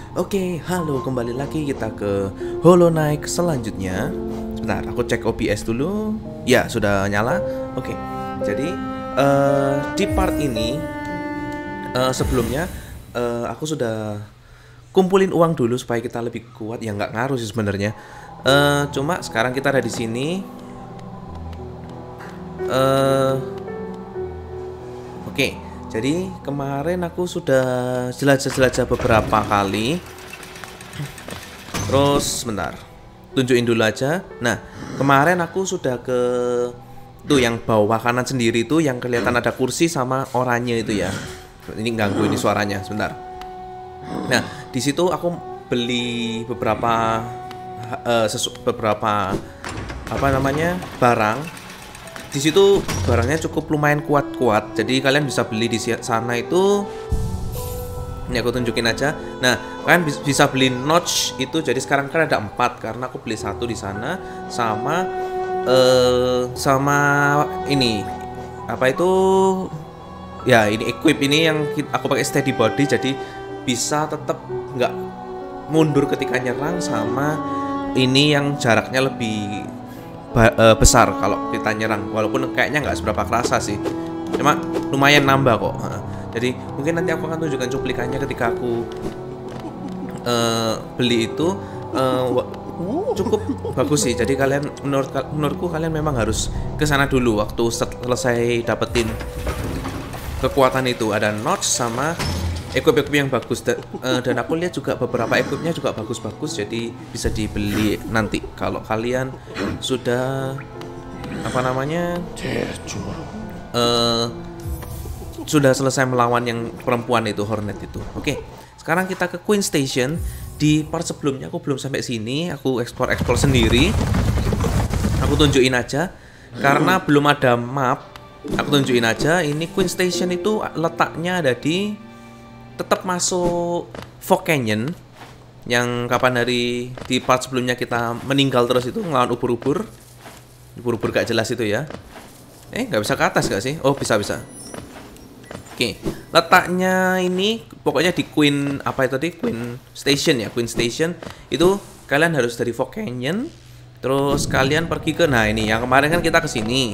Oke, halo, kembali lagi kita ke Hollow Knight selanjutnya. Sebentar, aku cek OBS dulu. Ya, sudah nyala. Oke, jadi di part ini sebelumnya aku sudah kumpulin uang dulu supaya kita lebih kuat. Ya nggak ngaruh sih sebenarnya. Cuma sekarang kita ada di sini. Oke, jadi kemarin aku sudah jelajah-jelajah beberapa kali. Terus sebentar, tunjukin dulu aja. Nah, kemarin aku sudah ke tuh yang bawah kanan sendiri tuh, yang kelihatan ada kursi sama oranye itu ya. Ini ganggu ini suaranya, sebentar. Nah, di situ aku beli beberapa beberapa apa namanya barang. Di situ barangnya cukup lumayan kuat-kuat, jadi kalian bisa beli di sana itu. Ini aku tunjukin aja. Nah, kalian bisa beli notch itu. Jadi sekarang kan ada 4 karena aku beli 1 di sana sama sama ini apa itu ya, ini equip ini yang aku pakai steady body, jadi bisa tetap nggak mundur ketika nyerang, sama ini yang jaraknya lebih besar kalau kita nyerang, walaupun kayaknya nggak seberapa kerasa sih, cuma lumayan nambah kok. Jadi mungkin nanti aku akan tunjukkan cuplikannya ketika aku beli itu. Cukup bagus sih. Jadi kalian menurutku kalian memang harus ke sana dulu waktu selesai dapetin kekuatan itu. Ada notch sama equip yang bagus, dan aku lihat juga beberapa equipnya juga bagus-bagus, jadi bisa dibeli nanti kalau kalian sudah apa namanya sudah selesai melawan yang perempuan itu, Hornet itu. Oke, sekarang kita ke Queen Station. Di part sebelumnya aku belum sampai sini, aku explore sendiri. Aku tunjukin aja karena belum ada map. Aku tunjukin aja, ini Queen Station itu letaknya ada di tetap masuk Fog Canyon, yang kapan hari di part sebelumnya kita meninggal terus itu ngelawan ubur-ubur gak jelas itu ya. Nggak bisa ke atas gak sih? Oh, bisa. Oke, letaknya ini pokoknya di Queen apa itu tadi, Queen Station ya. Queen Station itu kalian harus dari Fog Canyon, terus kalian pergi ke, nah ini yang kemarin kan kita ke sini.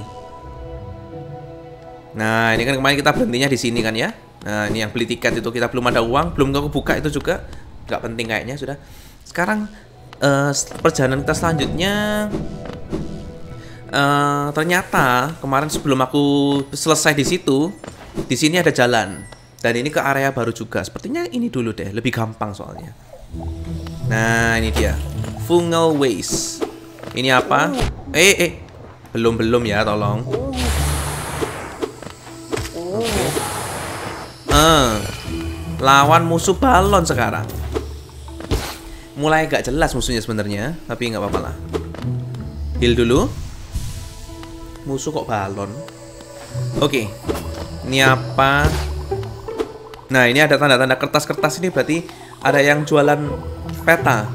Nah, ini kan kemarin kita berhentinya di sini kan ya. Nah, ini yang beli tiket itu kita belum ada uang, belum aku buka itu juga, nggak penting kayaknya sudah. Sekarang perjalanan kita selanjutnya, ternyata kemarin sebelum aku selesai di situ, di sini ada jalan, dan ini ke area baru juga. Sepertinya ini dulu deh, lebih gampang soalnya. Nah, ini dia, Fungal Waste. Ini apa? Belum ya, tolong. Lawan musuh balon sekarang. Mulai gak jelas musuhnya sebenarnya, tapi nggak apa-apa lah. Heal dulu. Musuh kok balon. Oke. Ini apa? Nah, ini ada tanda-tanda kertas-kertas ini, berarti ada yang jualan peta.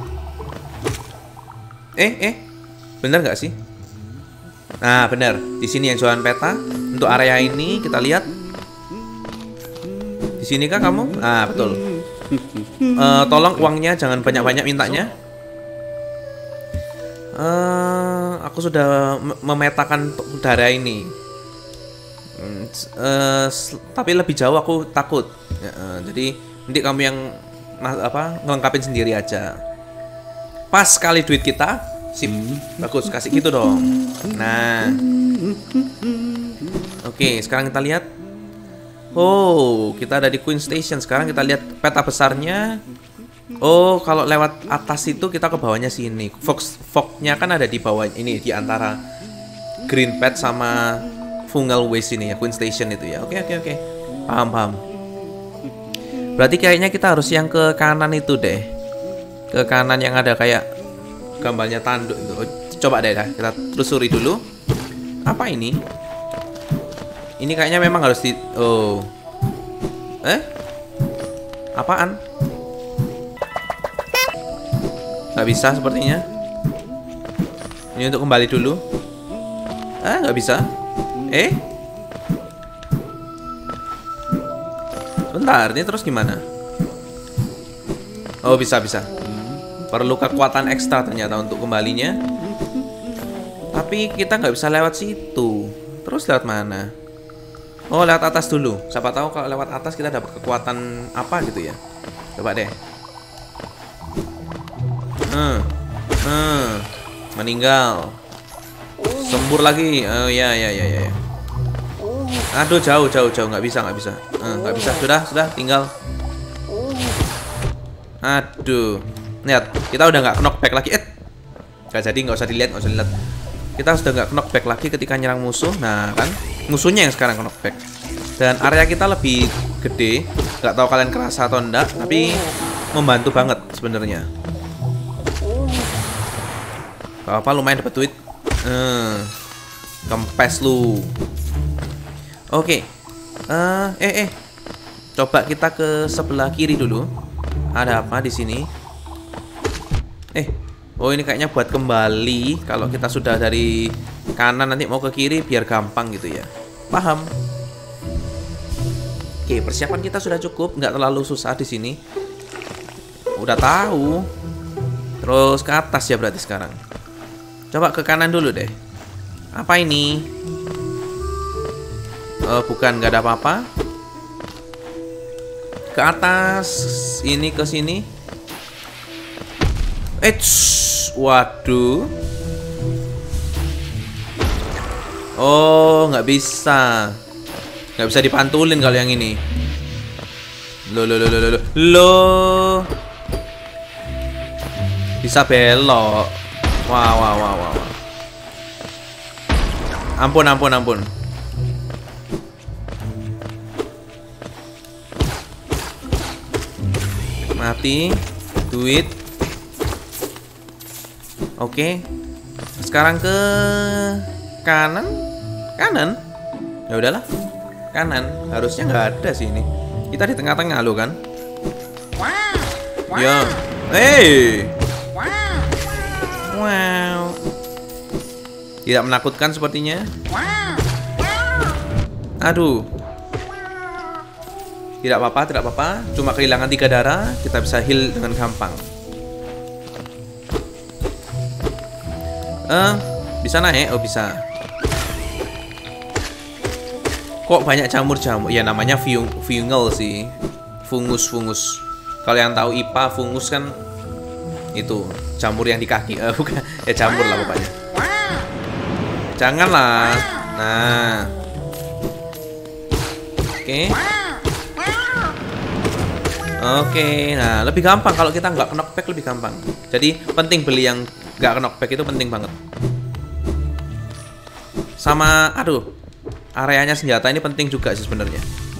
Bener nggak sih? Nah, bener. Di sini yang jualan peta untuk area ini. Kita lihat. Di sini kah kamu? Ah, betul. Tolong uangnya jangan banyak-banyak mintanya. Aku sudah memetakan darah ini. Tapi lebih jauh aku takut. Jadi nanti kamu yang ngelengkapin sendiri aja. Pas kali duit kita. Sip. Bagus, kasih gitu dong. Nah. Oke, sekarang kita lihat. Oh, kita ada di Queen Station. Sekarang kita lihat peta besarnya. Oh, kalau lewat atas itu kita ke bawahnya sini. Fognya kan ada di bawah ini, di antara Green Pad sama Fungal Waste ini ya, Queen Station itu ya. Oke. Paham. Berarti kayaknya kita harus yang ke kanan itu deh. Ke kanan yang ada kayak gambarnya tanduk itu. Coba deh, kita telusuri dulu. Apa ini? Ini kayaknya memang harus di... Oh. Apaan? Gak bisa sepertinya. Ini untuk kembali dulu. Gak bisa. Sebentar, ini terus gimana? Oh, bisa. Perlu kekuatan ekstra ternyata untuk kembalinya. Tapi kita nggak bisa lewat situ. Terus lewat mana? Oh, lewat atas dulu. Siapa tahu kalau lewat atas kita dapat kekuatan apa gitu ya. Coba deh. Meninggal. Sembur lagi. Oh ya. Aduh, jauh. Nggak bisa. Nggak bisa. Sudah. Tinggal. Aduh. Lihat, kita udah nggak knockback lagi. Nggak jadi, nggak usah dilihat. Kita sudah nggak knockback lagi ketika nyerang musuh. Nah kan, musuhnya yang sekarang knockback. Dan area kita lebih gede. Nggak tahu kalian kerasa atau enggak, tapi membantu banget sebenarnya. Apa lumayan dapat duit. Kempes lu. Oke. Coba kita ke sebelah kiri dulu. Ada apa di sini? Oh ini kayaknya buat kembali. Kalau kita sudah dari kanan nanti mau ke kiri biar gampang gitu ya. Paham? Oke, persiapan kita sudah cukup, nggak terlalu susah di sini. Udah tahu. Terus ke atas ya berarti sekarang. Coba ke kanan dulu deh. Apa ini? Bukan, nggak ada apa-apa. Ke atas, ini ke sini. Waduh. Oh, nggak bisa. Nggak bisa dipantulin kalau yang ini. Loh. Bisa belok. Wah. Ampun. Mati. Duit. Oke. Sekarang ke kanan. Ya udahlah. Kanan. Harusnya nggak ada sih ini. Kita di tengah-tengah lo kan. Ya. Wow. Tidak menakutkan sepertinya. Aduh. Tidak apa-apa. Cuma kehilangan 3 darah. Kita bisa heal dengan gampang. Bisa naik? Oh bisa. Kok banyak jamur-jamur? Ya namanya fungal sih. Fungus. Kalau yang tahu IPA, fungus kan itu jamur yang di kaki. Bukan. Ya jamur lah pokoknya. Janganlah. Nah. Oke. Nah lebih gampang kalau kita nggak knockback, lebih gampang. Jadi penting beli yang nggak knockback, itu penting banget. Sama, areanya senjata ini penting juga sih sebenarnya.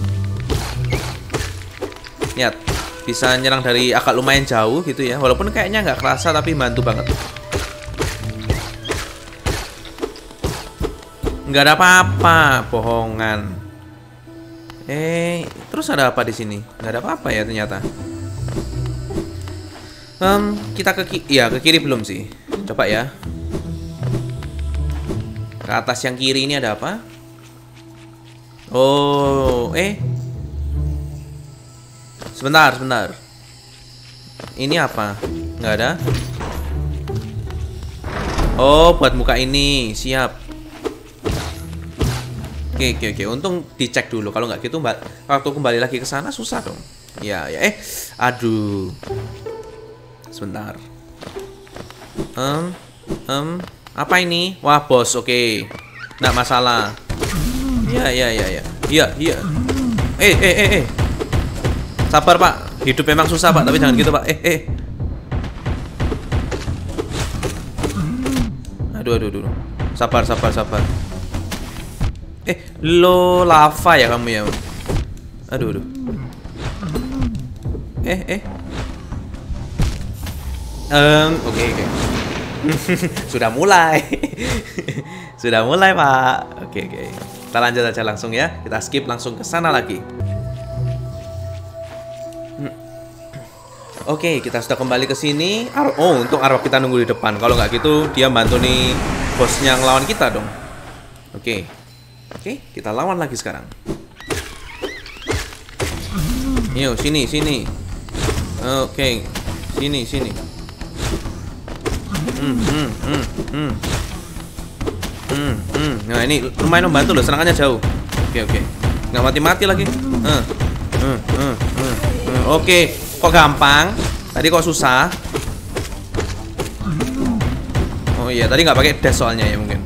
Lihat, bisa nyerang dari agak lumayan jauh gitu ya. Walaupun kayaknya nggak kerasa, tapi bantu banget. Nggak ada apa-apa, bohongan. Terus ada apa di sini? Nggak ada apa-apa ya ternyata. Kita ke kiri belum sih. Coba ya. Ke atas yang kiri ini ada apa? Oh, sebentar. Ini apa? Nggak ada. Oh, buat muka ini. Siap. Oke. Untung dicek dulu. Kalau nggak gitu, waktu kembali lagi ke sana susah dong. Ya. Aduh. Sebentar. Apa ini? Wah, bos. Oke. Nggak masalah. Iya. Sabar, Pak. Hidup memang susah, Pak. Tapi jangan gitu, Pak. Aduh. Sabar. Lo lava ya kamu ya? Aduh. Oke. Sudah mulai. Pak. Oke. Kita lanjut aja langsung ya. Kita skip langsung ke sana lagi. Oke, kita sudah kembali ke sini. Untuk Arwah kita nunggu di depan. Kalau nggak gitu, dia bantu nih bosnya ngelawan kita dong. Oke, kita lawan lagi sekarang. Yuk, sini. Oke. Sini, sini. Nah, ini lumayan membantu loh, serangannya jauh. Oke, oke. Nggak mati-mati lagi. Oke, kok gampang? Tadi kok susah? Oh iya, tadi nggak pakai dash soalnya ya mungkin.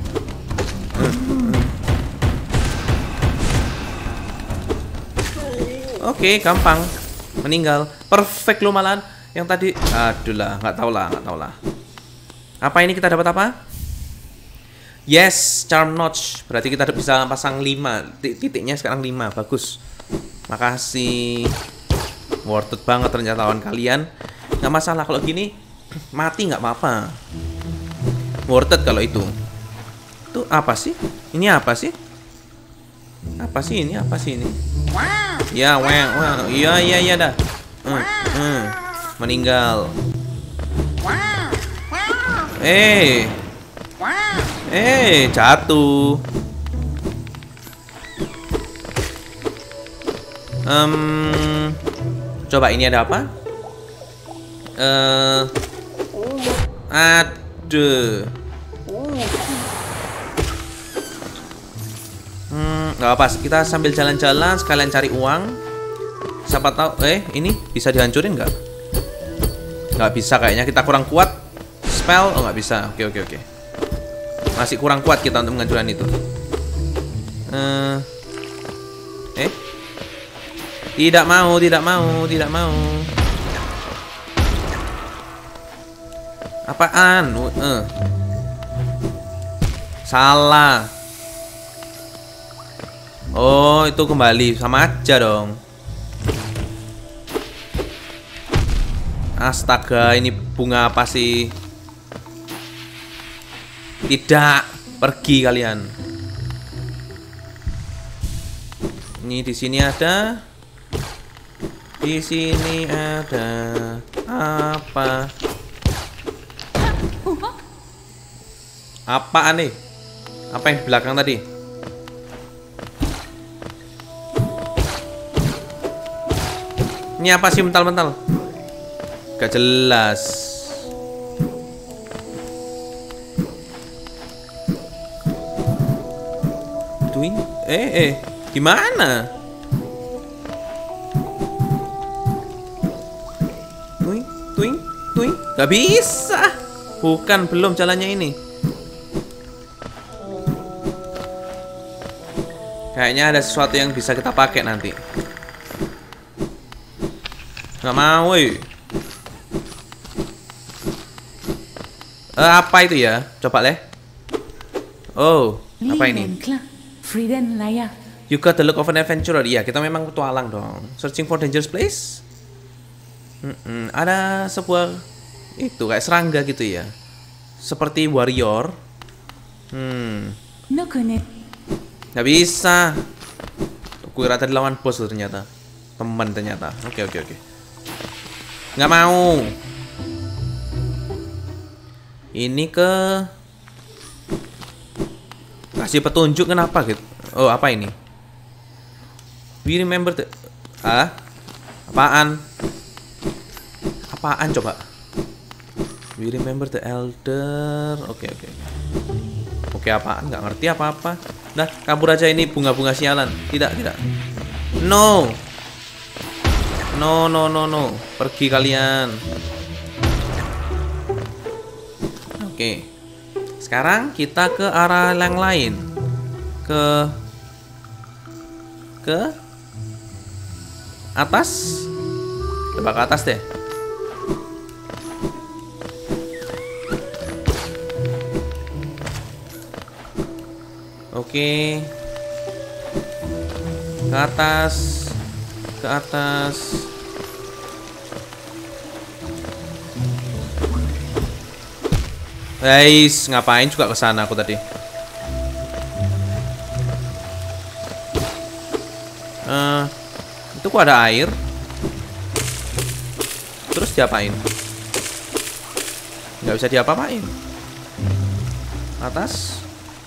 Oke, gampang. Meninggal. Perfect lo malahan. Yang tadi, aduh lah, nggak tahu lah. Apa ini, kita dapat apa? Yes, charm notch. Berarti kita bisa pasang 5. Titiknya sekarang 5. Bagus. Makasih. Worth it banget ternyata lawan kalian. Nggak masalah kalau gini. Mati nggak apa-apa. Worth it kalau itu. Itu apa sih? Ini apa sih? Apa sih ini? Apa sih ini? Ya, wah. Iya dah. Meninggal. Jatuh. Coba ini ada apa? Aduh. Nggak apa, kita sambil jalan-jalan sekalian cari uang. Siapa tahu, ini bisa dihancurin nggak? Nggak bisa kayaknya, kita kurang kuat. Spell, oh nggak bisa. Oke. Masih kurang kuat kita untuk menghancurkan itu. Tidak mau. Apaan? Salah. Oh, itu kembali. Sama aja dong. Astaga, ini bunga apa sih? Tidak, pergi kalian. Ini di sini ada. Di sini ada apa? Apaan nih? Apa yang di belakang tadi? Ini apa sih mental-mental? Gak jelas. Tuing? Gimana? Tuing? Gak bisa. Bukan, belum jalannya ini. Kayaknya ada sesuatu yang bisa kita pakai nanti. Nggak mau, apa itu ya? Coba leh. Oh, apa ini? You got the look of an adventurer. Iya, kita memang petualang dong. Searching for dangerous place. Ada sebuah itu kayak serangga gitu ya. Seperti warrior. Nggak bisa. Kira tadi lawan bos tuh ternyata. Teman ternyata. Oke. Nggak mau. Ini ke kasih petunjuk kenapa gitu. Oh, apa ini? We remember the Apaan coba? We remember the elder. Oke. Oke, apaan? Nggak ngerti apa-apa. Nah, kabur aja ini bunga-bunga sialan. Tidak. No. Pergi kalian. Oke. Sekarang kita ke arah yang lain. Ke atas. Coba ke atas deh. Oke. Ke atas. Guys, ngapain juga ke sana aku tadi? Itu kok ada air? Terus diapain? Nggak bisa diapa-apain. Atas.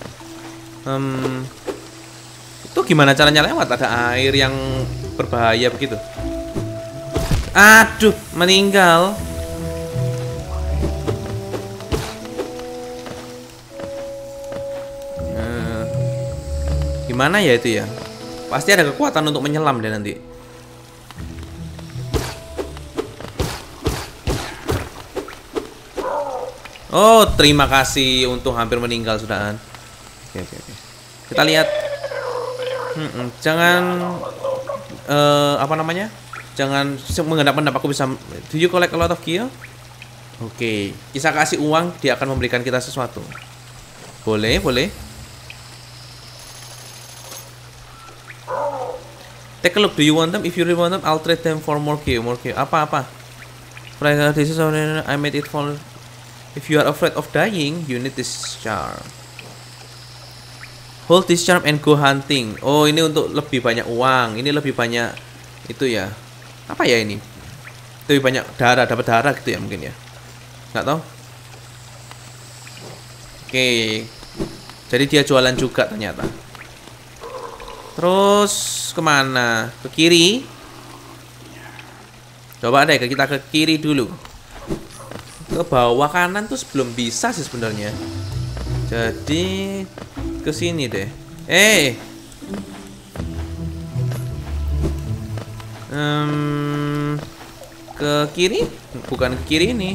Itu gimana caranya lewat? Ada air yang berbahaya begitu. Aduh, meninggal. Gimana ya itu ya? Pasti ada kekuatan untuk menyelam deh nanti. Oh, terima kasih. Untung hampir meninggal sudahan. Oke. Kita lihat. Jangan apa namanya? Jangan mengendap-endap. Aku bisa. Do you collect a lot of gear? Oke. Kita kasih uang, dia akan memberikan kita sesuatu. Boleh. Take a look. Do you want them? If you really want them, I'll trade them for more gear. Apa? This is I made it for. If you are afraid of dying, you need this charm. Hold this charm and go hunting. Oh, ini untuk lebih banyak uang. Ini lebih banyak itu ya. Apa ya ini? Lebih banyak darah, dapat darah gitu ya mungkin ya. Nggak tahu. Oke. Jadi dia jualan juga ternyata. Terus kemana? Ke kiri. Coba deh kita ke kiri dulu. Ke bawah kanan tuh belum bisa sih sebenarnya. Jadi ke sini deh. Ke kiri? Bukan ke kiri ini.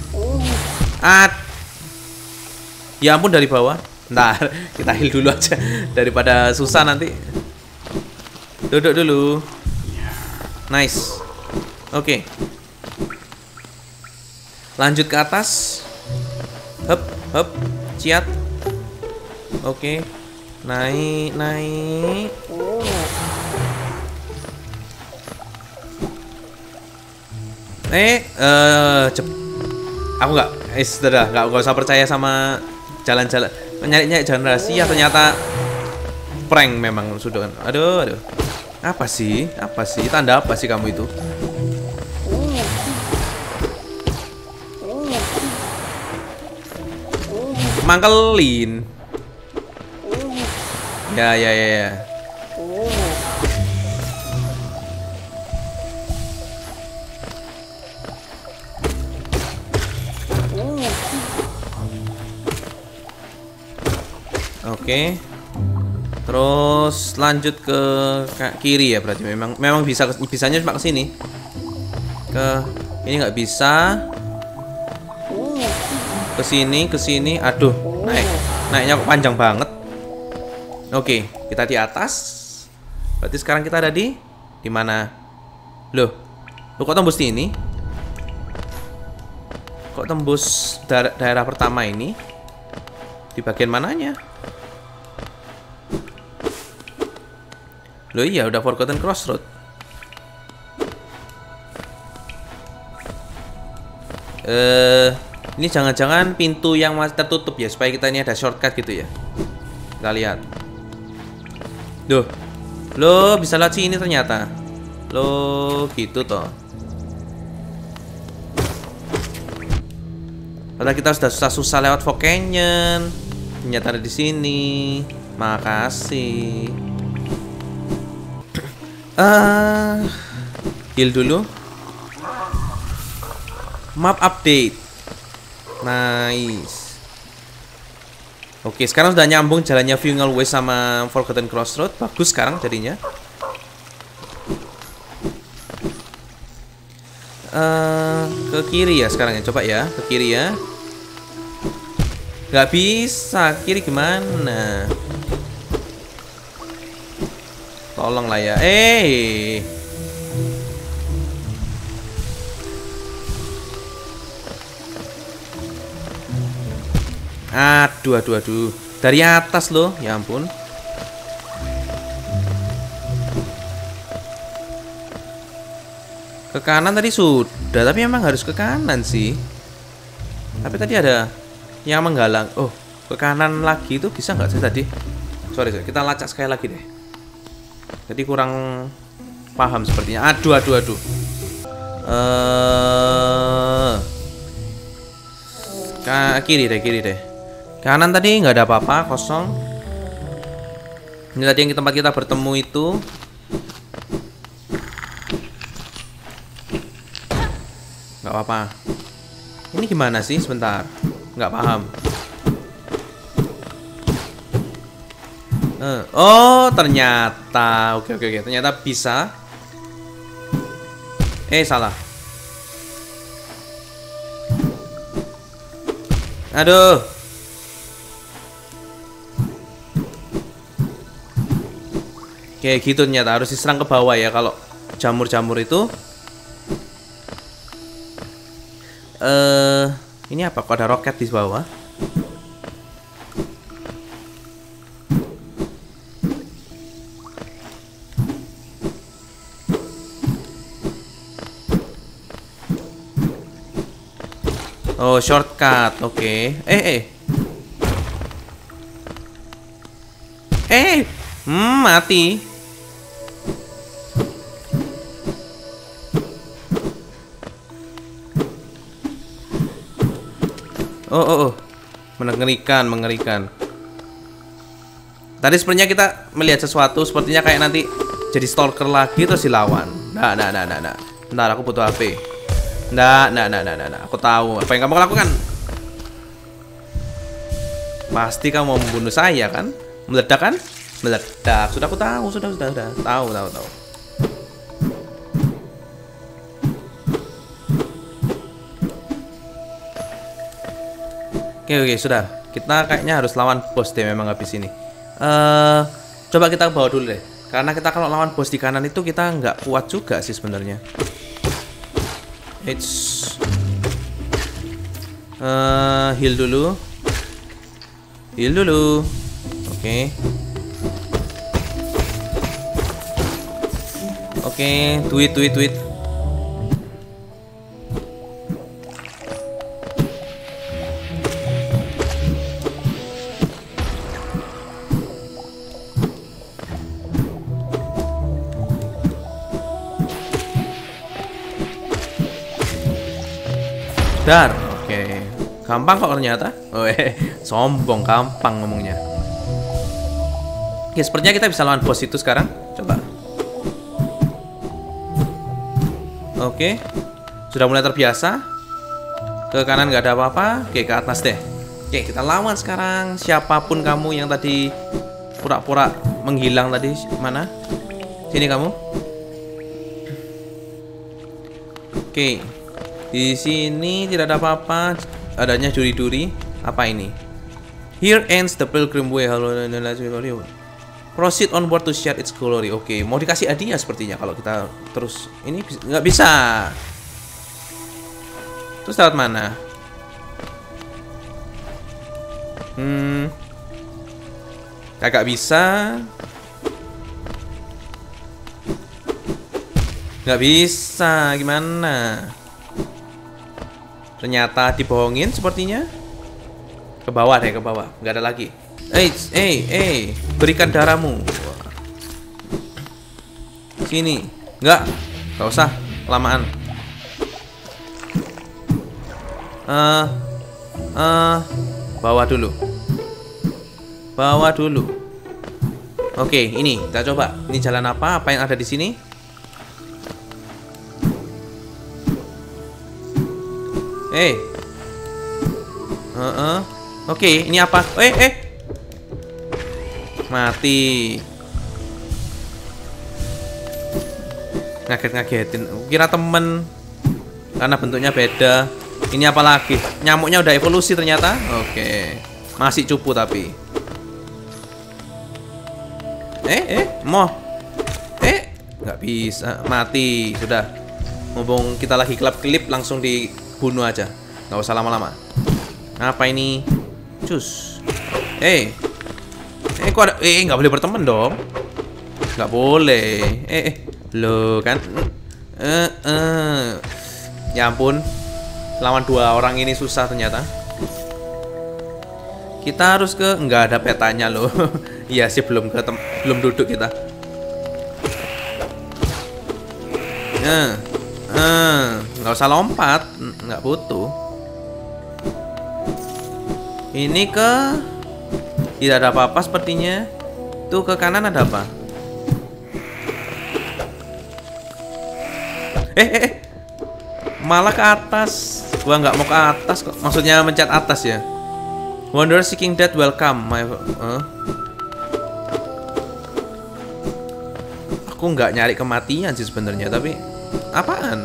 Ya ampun, dari bawah. Ntar kita heal dulu aja daripada susah nanti. Duduk dulu. Nice. Oke. Lanjut ke atas. Hup, ciat. Oke. Naik. Aku nggak usah percaya sama jalan-jalan nyari jalan rahasia, ternyata prank memang sudah kan. Aduh. Apa sih? Tanda apa sih kamu itu? Mangkelin. Ya. Oke. Terus lanjut ke kiri ya, berarti memang bisanya cuma ke sini. Ini nggak bisa. Ke sini. Aduh, naiknya kok panjang banget. Oke, kita di atas. Berarti sekarang kita ada di mana? Loh, kok tembus di ini? Kok tembus daerah pertama ini? Di bagian mananya? Loh iya, udah Forgotten Crossroad. Ini jangan-jangan pintu yang masih tertutup ya, supaya kita ini ada shortcut gitu ya. Kita lihat. Loh, bisa lewat sini ternyata. Loh, gitu toh. Padahal kita sudah susah-susah lewat Fog Canyon. Ternyata ada di sini. Makasih. Heal dulu. Map update. Nice. Oke, sekarang sudah nyambung jalannya Funeral Way sama Forgotten Crossroad. Bagus sekarang jadinya. Ke kiri ya sekarang ya. Coba ya, ke kiri ya. Gak bisa, kiri gimana? Tolong lah ya. Aduh. Dari atas loh, ya ampun. Ke kanan tadi sudah, tapi memang harus ke kanan sih. Tapi tadi ada yang menggalang. Oh, ke kanan lagi itu bisa nggak sih tadi? Sorry, kita lacak sekali lagi deh. Jadi kurang paham sepertinya. Aduh. Kiri deh. Kanan tadi nggak ada apa-apa, kosong. Ini tadi yang tempat kita bertemu itu. Nggak apa-apa. Ini gimana sih? Sebentar. Nggak paham. Oh, ternyata. Oke, oke, oke. Ternyata bisa. Salah. Aduh. Kayak gitu ternyata harus diserang ke bawah ya kalau jamur-jamur itu. Ini apa? Kok ada roket di bawah? Oh, shortcut. Oke. Mati. Oh. Mengerikan, mengerikan. Tadi sepertinya kita melihat sesuatu, sepertinya kayak nanti jadi stalker lagi terus dilawan. Nah. Bentar, aku butuh HP. Nah. Aku tahu apa yang kamu lakukan. Pasti kamu mau membunuh saya kan? Meledak kan? Meledak. Sudah aku tahu, sudah. Tahu. Oke, sudah. Kita kayaknya harus lawan bos deh memang habis ini. Coba kita bawa dulu deh. Karena kita kalau lawan bos di kanan itu kita nggak kuat juga sih sebenarnya. Heal dulu. Oke. Tweet. Dar. Oke. Gampang kok ternyata. Sombong, gampang ngomongnya. Oke, sepertinya kita bisa lawan bos itu sekarang. Coba. Oke. Sudah mulai terbiasa. Ke kanan nggak ada apa-apa. Oke, ke atas deh. Oke, kita lawan sekarang. Siapapun kamu yang tadi pura-pura menghilang tadi. Mana? Sini kamu. Oke. Di sini tidak ada apa-apa. Adanya duri-duri. Apa ini? Here ends the pilgrim way. Proceed onward to share its glory. Oke, mau dikasih hadiah sepertinya kalau kita terus ini nggak bisa. Terus lewat mana? Kagak bisa. Nggak bisa. Gimana? Ternyata dibohongin sepertinya. Ke bawah deh, ke bawah. Nggak ada lagi. Berikan darahmu. Sini. Nggak usah. Kelamaan. Bawa dulu. Oke, ini kita coba. Ini jalan apa? Apa yang ada di sini? Oke, ini apa? Mati. Ngagetin. Kira temen. Karena bentuknya beda. Ini apa lagi? Nyamuknya udah evolusi ternyata. Oke. Masih cupu tapi. Nggak bisa. Mati. Sudah. Mumpung kita lagi kelip langsung dibunuh aja. Nggak usah lama-lama. Apa ini? Cus. Kok ada? Nggak boleh berteman dong. Nggak boleh. Loh kan. Ya ampun. Lawan dua orang ini susah ternyata. Kita harus ke. Nggak ada petanya loh. Iya sih, belum duduk kita. Nggak usah lompat. Nggak butuh. Ini ke. Tidak ada apa-apa sepertinya. Tuh ke kanan ada apa? Malah ke atas. Gua nggak mau ke atas kok. Maksudnya mencet atas ya. Wanderer seeking death welcome. Aku nggak nyari kematian sih sebenarnya, tapi apaan?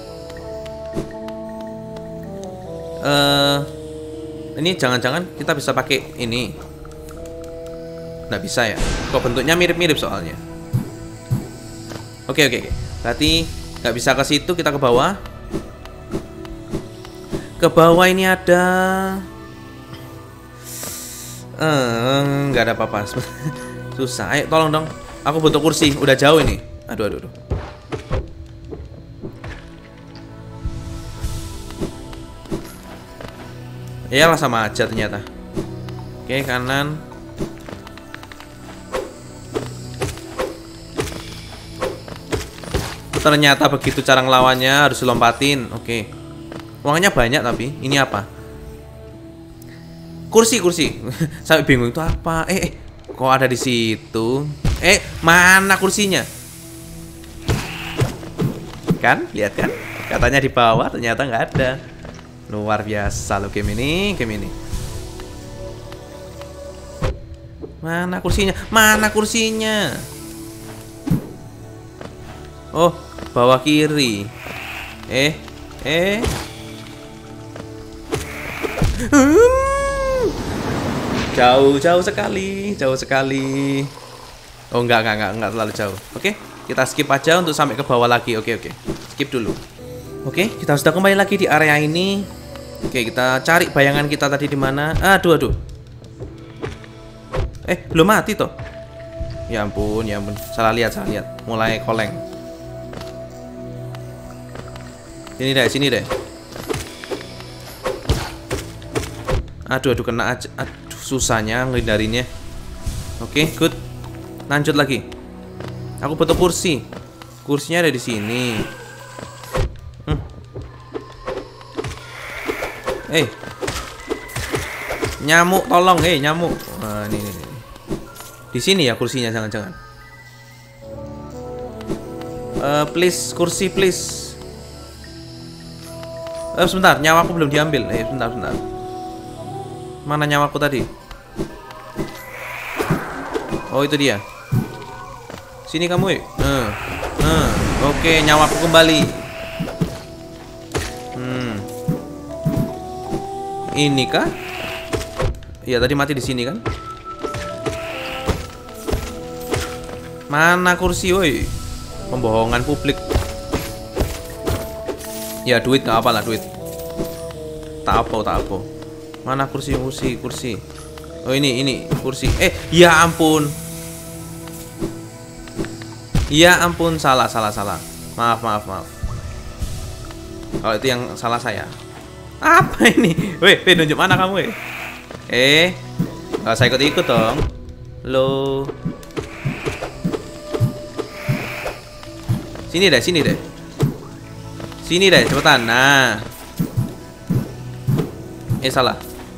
Ini jangan-jangan kita bisa pakai ini? Nggak bisa ya? Kok bentuknya mirip-mirip soalnya. Oke. Berarti nggak bisa ke situ, kita ke bawah. Ke bawah ini ada nggak ada apa-apa. Susah. Ayo tolong dong. Aku butuh kursi. Udah jauh ini. Aduh. Iyalah sama aja ternyata. Oke, kanan. Ternyata begitu cara ngelawannya, harus lompatin. Oke. Uangnya banyak tapi ini apa? Kursi. Sampai bingung itu apa? Kok ada di situ? Mana kursinya? Kan? Lihat kan? Katanya di bawah, ternyata nggak ada. Luar biasa loh game ini. Mana kursinya? Oh, bawah kiri. Jauh sekali. Oh, enggak terlalu jauh. Oke, kita skip aja untuk sampai ke bawah lagi. Oke. Skip dulu. Oke, kita sudah kembali lagi di area ini. Oke, kita cari bayangan kita tadi di mana. Aduh. Belum mati toh. Ya ampun. Salah lihat. Mulai koleng. Sini deh. Aduh, kena aja. Aduh, susahnya ngindarinya. Oke, good. Lanjut lagi. Aku butuh kursi. Kursinya ada di sini. Nyamuk, tolong, nyamuk. Ini. Di sini ya kursinya, jangan-jangan. Please, kursi please. Sebentar, nyawaku belum diambil. Sebentar. Mana nyawaku tadi? Oh, itu dia. Sini kamu, Oke, nyawaku kembali. Ini kah? Iya, tadi mati di sini kan? Mana kursi, woi? Pembohongan publik. Ya, duit nggak apa lah, duit. Tak apa. Mana kursi? Oh, ini kursi. Ya ampun. Salah. Maaf. Kalau itu yang salah saya. Apa ini? Weh, nunjuk mana kamu, nggak usah ikut dong. Lo. Sini deh. Sini deh, cepetan. Nah. Salah.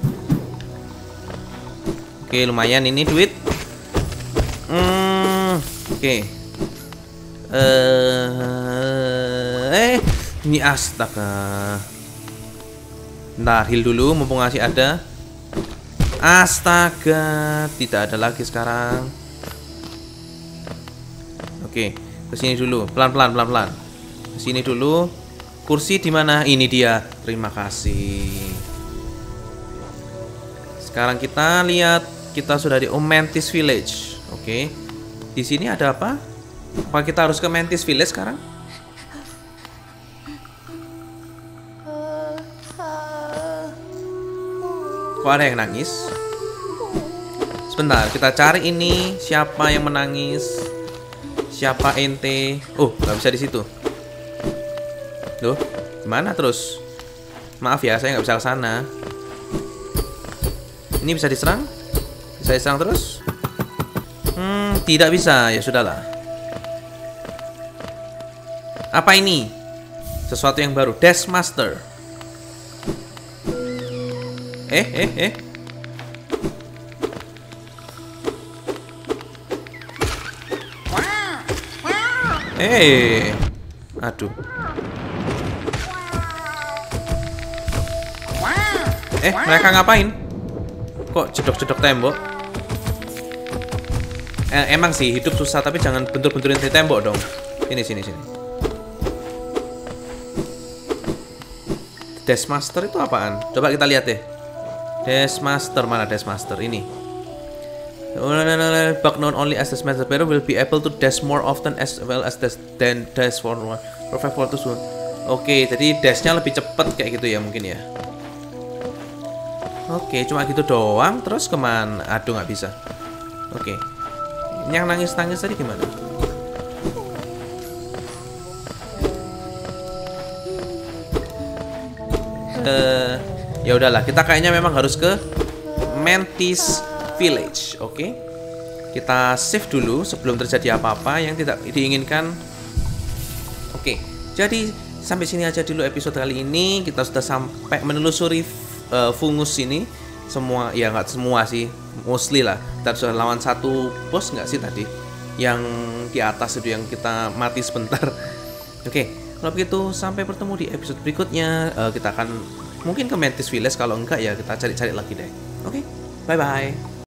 Oke, lumayan ini duit. Oke. Ini astaga. Bentar, heal dulu mumpung masih ada. Astaga, tidak ada lagi sekarang. Oke, kesini dulu, pelan-pelan. Kesini dulu. Kursi di mana? Ini dia. Terima kasih. Sekarang kita lihat, kita sudah di Mantis Village. Oke. Di sini ada apa? Apa kita harus ke Mantis Village sekarang? Kok ada yang nangis? Sebentar, kita cari ini. Siapa yang menangis? Siapa ente? Oh, nggak bisa di situ. Loh, gimana terus? Maaf ya, saya nggak bisa ke sana. Ini bisa diserang? Bisa diserang terus? Tidak bisa. Ya sudahlah. Apa ini? Sesuatu yang baru. Dash Master. Aduh. Mereka ngapain? Kok jedok-jedok tembok? Emang sih hidup susah, tapi jangan bentur-benturin di tembok dong. Sini. Dash Master itu apaan? Coba kita lihat deh. Dash Master, mana Dash Master? Ini. Bug known only as Dash Master player will be able to dash more often as well as dash forward. Perfect for to. Oke, jadi dashnya lebih cepet kayak gitu ya mungkin ya. Oke, cuma gitu doang. Terus kemana? Aduh, nggak bisa. Oke. Yang nangis-nangis tadi gimana? Ya udahlah, kita kayaknya memang harus ke Mantis Village. Oke. Kita save dulu sebelum terjadi apa-apa yang tidak diinginkan. Oke. Jadi sampai sini aja dulu episode kali ini. Kita sudah sampai menelusuri fungus ini. Semua, ya nggak semua sih, mostly lah. Kita sudah lawan satu bos nggak sih tadi? Yang di atas itu yang kita mati sebentar. Oke, kalau begitu sampai bertemu di episode berikutnya. Kita akan mungkin ke Mantis Village, kalau enggak ya kita cari-cari lagi deh. Oke, bye-bye.